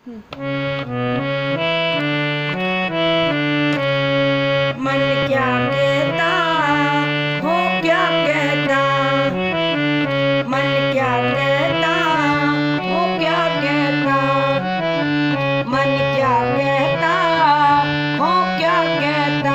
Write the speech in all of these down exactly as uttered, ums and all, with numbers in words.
मन क्या कहता हो क्या कहता, मन क्या कहता हो क्या कहता, मन क्या कहता हो क्या कहता।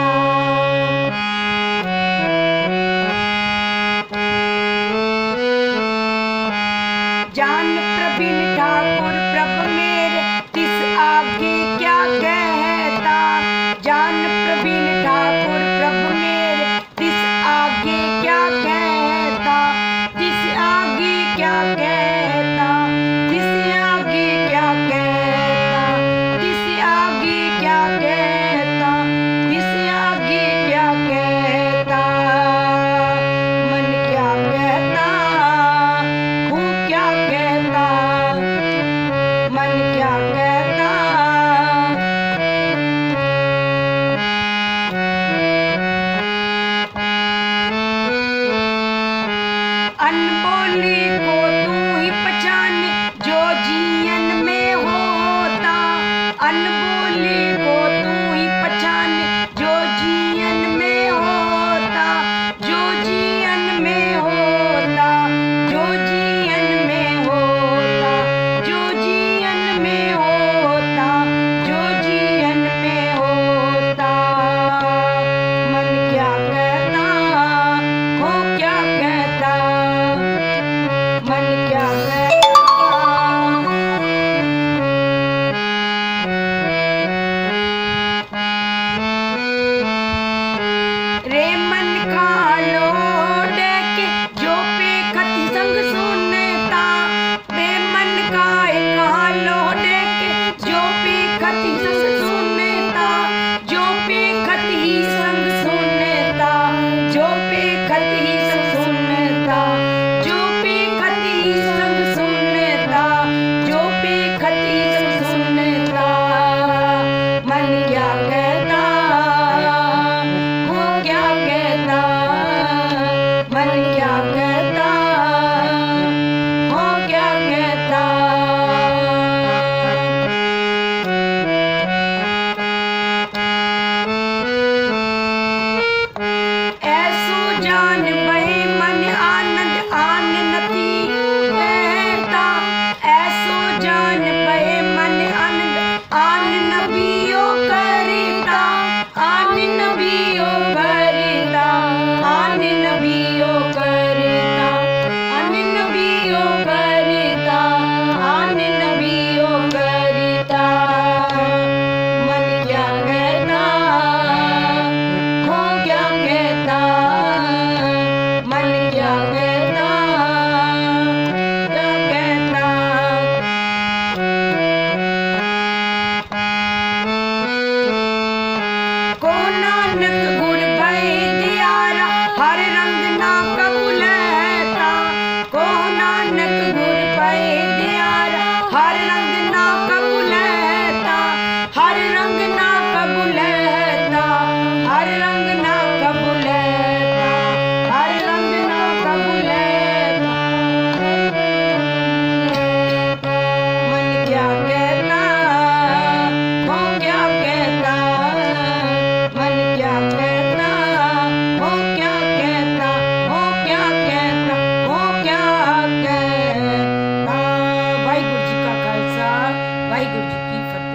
जान प्रवीण ठाकुर प्रभ मेरे तिस आगे क्या कहता, जान प्रवीण ठाकुर प्रभ मेरे तिस आगे क्या कहता, तिस आगे क्या कहता, तिस आगे क्या कहता, तिस आगे क्या कहता, तिस आगे क्या कहता। मन क्या कहता हूँ क्या कहता, मन क्या कहता। अनबोली को तू ही पहचाने जो जीवन में होता, अनबोली को तू ही पहचाने जो जीवन में होता, जो जीवन में होता, जो जीवन में होता, जो जीवन में होता, जो जीवन में होता। मन क्या कहता हो क्या कहता, मन क्या कहता। रे मन का लोडे के जो पे कति संग सुनता, रे मन का एक लोडे के जो पे कति संग सुनता, जो पे कति संग सुनता, जो पे कति संग सुनता, जो पे कति संग सुनता, जो पे कति संग सुनता। मन क्या कहता हो क्या कहता, मन क्या कहता हो क्या कहता। ऐसो जान बहे मन आनंद आनंदी कहता, ऐसो जान बहे मन आनंद आनंदियो करता, आनंदियो करता, आनंदियो करता, आनंदियो करता, आनंदियो करता। मन क्या कहता हो क्या कहता, मन क्या कहता क्या कहता। को नानक गुर भय दियारा हर रंग ना कबूलता, को नानक गुर भय दियारा हर रंग ना कबूलता, हर रंग ना कबूलता, हर रंग ना कबूलता, हर रंग ना कबूलता। मन क्या कहता हो क्या कहता, मन क्या कहता हो क्या कहता, हो क्या कहता, हो क्या कहता। वाहिगुरु जी का खालसा, वाहिगुरु जी की फतेह।